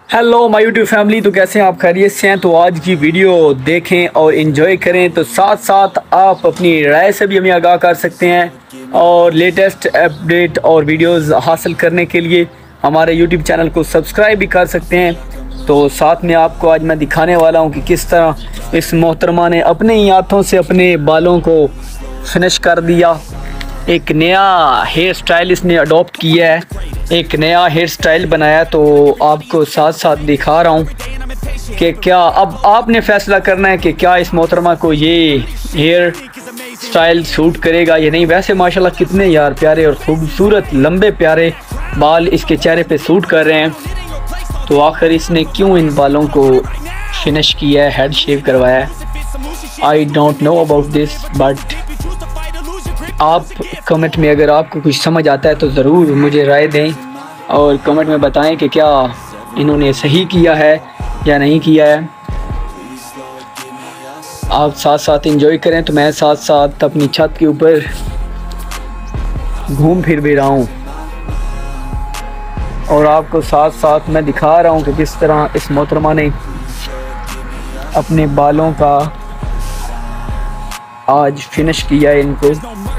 Hello my YouTube family. तो कैसे हैं आप? खैरियत से हैं? तो आज की वीडियो देखें और इन्जॉय करें। तो साथ साथ आप अपनी राय से भी हमें आगाह कर सकते हैं और लेटेस्ट अपडेट और वीडियोस हासिल करने के लिए हमारे यूट्यूब चैनल को सब्सक्राइब भी कर सकते हैं। तो साथ में आपको आज मैं दिखाने वाला हूं कि किस तरह इस मोहतरमा ने अपने ही हाथों से अपने बालों को फिनिश कर दिया। एक नया हेयर स्टाइल इसने अडॉप्ट किया है, एक नया हेयर स्टाइल बनाया। तो आपको साथ साथ दिखा रहा हूँ कि क्या अब आपने फैसला करना है कि क्या इस मोहतरमा को ये हेयर स्टाइल सूट करेगा या नहीं। वैसे माशाल्लाह कितने यार प्यारे और खूबसूरत लंबे प्यारे बाल इसके चेहरे पे सूट कर रहे हैं। तो आखिर इसने क्यों इन बालों को फिनिश किया है, हेड शेव करवाया है। I don't know about this, but आप कमेंट में अगर आपको कुछ समझ आता है तो ज़रूर मुझे राय दें और कमेंट में बताएं कि क्या इन्होंने सही किया है या नहीं किया है। आप साथ साथ एंजॉय करें। तो मैं साथ साथ अपनी छत के ऊपर घूम फिर भी रहा हूँ और आपको साथ साथ मैं दिखा रहा हूँ कि किस तरह इस मोहतरमा ने अपने बालों का आज फिनिश किया है इनको।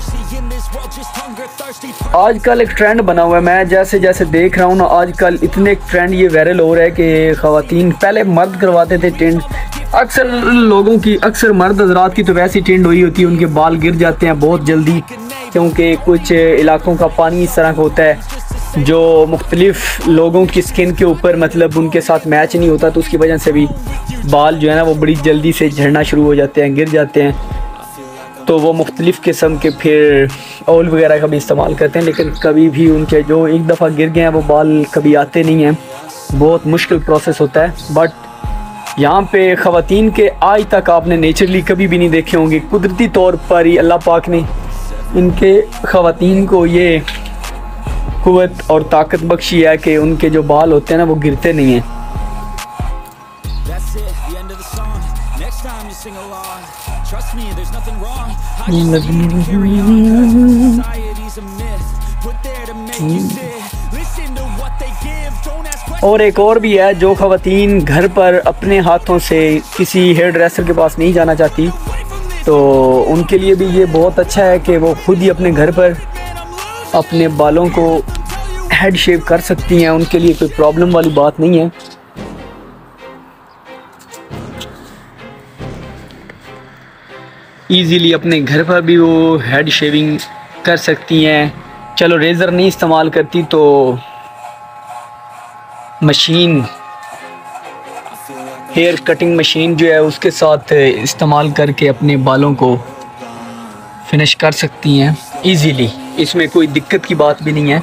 आजकल एक ट्रेंड बना हुआ है, मैं जैसे जैसे देख रहा हूँ ना, आजकल इतने ट्रेंड ये वायरल हो रहा है कि ख़वातीन पहले मर्द करवाते थे टेंड। अक्सर लोगों की, अक्सर मर्द हज़रात की तो वैसी टेंड हुई होती है, उनके बाल गिर जाते हैं बहुत जल्दी, क्योंकि कुछ इलाकों का पानी इस तरह का होता है जो मुख्तलिफ़ लोगों की स्किन के ऊपर मतलब उनके साथ मैच नहीं होता। तो उसकी वजह से भी बाल जो है ना वो बड़ी जल्दी से झड़ना शुरू हो जाते हैं, गिर जाते हैं। तो वो मुख्तलिफ़ किस्म के फिर ऑयल वगैरह का भी इस्तेमाल करते हैं, लेकिन कभी भी उनके जो एक दफ़ा गिर गए हैं वो बाल कभी आते नहीं हैं। बहुत मुश्किल प्रोसेस होता है। बट यहाँ पे ख़वातीन के आज तक आपने नेचुरली कभी भी नहीं देखे होंगे। कुदरती तौर पर ही अल्लाह पाक ने इनके ख़वातीन को ये क़ुव्वत और ताकत बख्शी है कि उनके जो बाल होते हैं ना वो गिरते नहीं हैं। और एक और भी है, जो ख़वातीन घर पर अपने हाथों से किसी हेयर ड्रेसर के पास नहीं जाना चाहती, तो उनके लिए भी ये बहुत अच्छा है कि वो खुद ही अपने घर पर अपने बालों को हेड शेव कर सकती हैं। उनके लिए कोई प्रॉब्लम वाली बात नहीं है। ईज़िली अपने घर पर भी वो हेड शेविंग कर सकती हैं। चलो रेज़र नहीं इस्तेमाल करती तो मशीन, हेयर कटिंग मशीन जो है उसके साथ इस्तेमाल करके अपने बालों को फिनिश कर सकती हैं ईज़िली। इसमें कोई दिक्कत की बात भी नहीं है।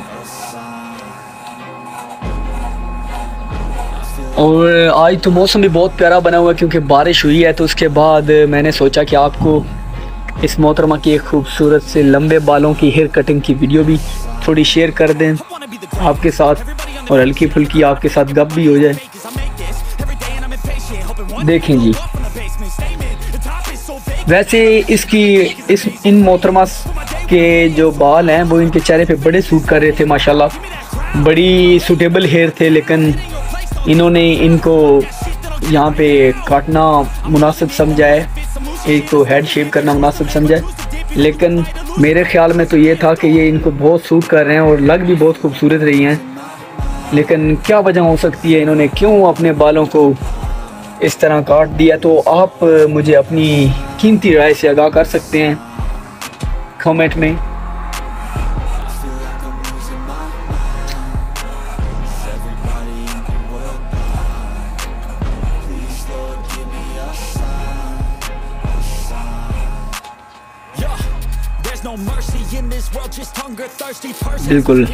और आज तो मौसम भी बहुत प्यारा बना हुआ है क्योंकि बारिश हुई है। तो उसके बाद मैंने सोचा कि आपको इस मोहतरमा की एक खूबसूरत से लंबे बालों की हेयर कटिंग की वीडियो भी थोड़ी शेयर कर दें आपके साथ और हल्की फुल्की आपके साथ गप भी हो जाए। देखें जी, वैसे इन मोहतरमा के जो बाल हैं वो इनके चेहरे पे बड़े सूट कर रहे थे माशाल्लाह, बड़ी सूटेबल हेयर थे, लेकिन इन्होंने इनको यहाँ पे काटना मुनासिब समझा है, एक तो हेड शेव करना मुनासिब समझा है। लेकिन मेरे ख्याल में तो ये था कि ये इनको बहुत सूट कर रहे हैं और लग भी बहुत खूबसूरत रही हैं। लेकिन क्या वजह हो सकती है, इन्होंने क्यों अपने बालों को इस तरह काट दिया? तो आप मुझे अपनी कीमती राय से आगाह कर सकते हैं कमेंट में। बिल्कुल,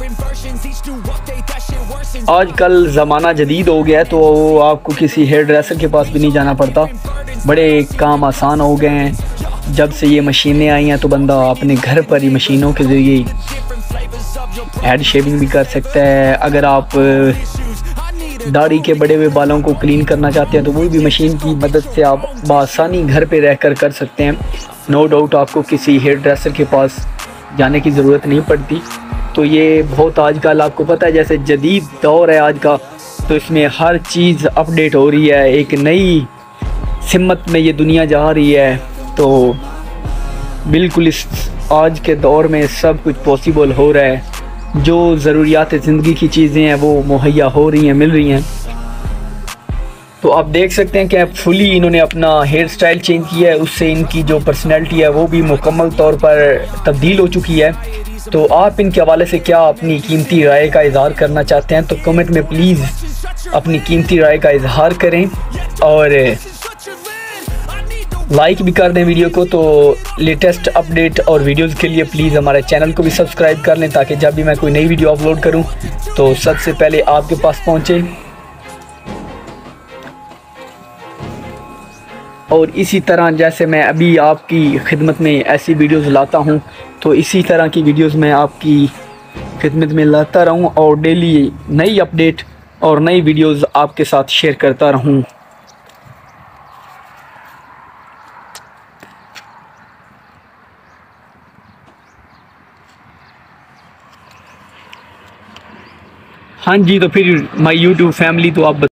आजकल ज़माना जदीद हो गया है तो आपको किसी हेयर ड्रेसर के पास भी नहीं जाना पड़ता, बड़े काम आसान हो गए हैं। जब से ये मशीनें आई हैं तो बंदा अपने घर पर ही मशीनों के ज़रिए हेड शेविंग भी कर सकता है। अगर आप दाढ़ी के बड़े हुए बालों को क्लीन करना चाहते हैं तो वो भी मशीन की मदद से आप बआसानी घर पे रहकर कर सकते हैं। नो डाउट आपको किसी हेयर ड्रेसर के पास जाने की ज़रूरत नहीं पड़ती। तो ये बहुत आजकल आपको पता है जैसे जदीद दौर है आज का, तो इसमें हर चीज़ अपडेट हो रही है, एक नई सिमत में ये दुनिया जा रही है। तो बिल्कुल इस आज के दौर में सब कुछ पॉसिबल हो रहा है, जो ज़रूरियात ज़िंदगी की चीज़ें हैं वो मुहैया हो रही हैं, मिल रही हैं। तो आप देख सकते हैं कि फुली इन्होंने अपना हेयर स्टाइल चेंज किया है, उससे इनकी जो पर्सनैलिटी है वो भी मुकम्मल तौर पर तब्दील हो चुकी है। तो आप इनके हवाले से क्या अपनी कीमती राय का इजहार करना चाहते हैं तो कमेंट में प्लीज़ अपनी कीमती राय का इजहार करें और लाइक भी कर दें वीडियो को। तो लेटेस्ट अपडेट और वीडियोस के लिए प्लीज़ हमारे चैनल को भी सब्सक्राइब कर लें, ताकि जब भी मैं कोई नई वीडियो अपलोड करूं तो सबसे पहले आपके पास पहुंचे। और इसी तरह जैसे मैं अभी आपकी खिदमत में ऐसी वीडियोस लाता हूं, तो इसी तरह की वीडियोस मैं आपकी खिदमत में लाता रहूं और डेली नई अपडेट और नई वीडियोस आपके साथ शेयर करता रहूं। हाँ जी, तो फिर माय यूट्यूब फैमिली, तो आप